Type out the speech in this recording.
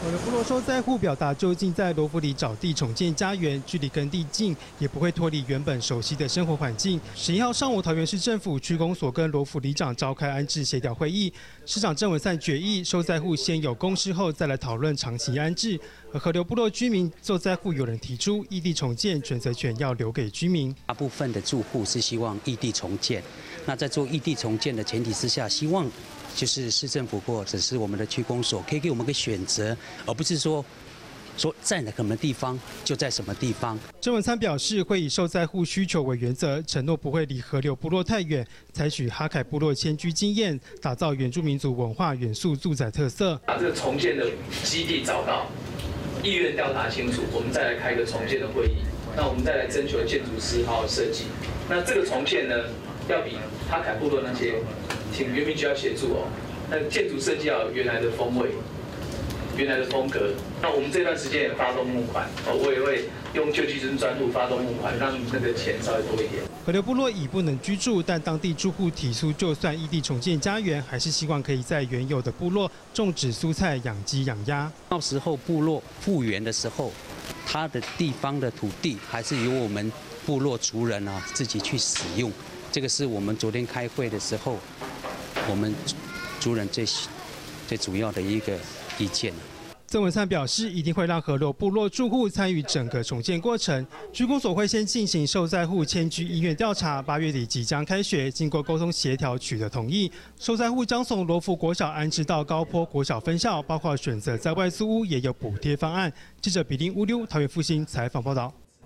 有部落受灾户表达，就近在罗浮里找地重建家园，距离耕地近，也不会脱离原本熟悉的生活环境。11号上午，桃园市政府区公所跟罗浮里长召开安置协调会议，市长郑文灿决议，受灾户先有共识后再来讨论长期安置。而河流部落居民受灾户有人提出，异地重建选择权要留给居民。 大部分的住户是希望异地重建，那在做异地重建的前提之下，希望就是市政府或者是我们的区公所可以给我们个选择，而不是说在什么地方就在什么地方。 郑文灿表示，会以受灾户需求为原则，承诺不会离河流部落太远，采取哈凯部落迁居经验，打造原住民族文化元素住宅特色。 把这个重建的基地找到，意愿调查清楚，我们再来开一个重建的会议。那我们再来征求建筑师好好设计。那这个重建呢，要比哈凯部落那些，请原民局要协助哦。那建筑设计要有原来的风味。原来的风格，那我们这段时间也发动募款，我也会用救济金专户发动募款，让那个钱稍微多一点。 河流部落已不能居住，但当地住户提出，就算异地重建家园，还是希望可以在原有的部落种植蔬菜、养鸡、养鸭。 到时候部落复原的时候，它的地方的土地还是由我们部落族人自己去使用。这个是我们昨天开会的时候，我们族人最主要的一个意见。 郑文灿表示，一定会让河流部落住户参与整个重建过程。区公所会先进行受灾户迁居意愿调查，8月底即将开学，经过沟通协调取得同意。受灾户将从罗浮国小安置到高坡国小分校，包括选择在外租屋也有补贴方案。记者比利乌溜桃园复兴采访报道。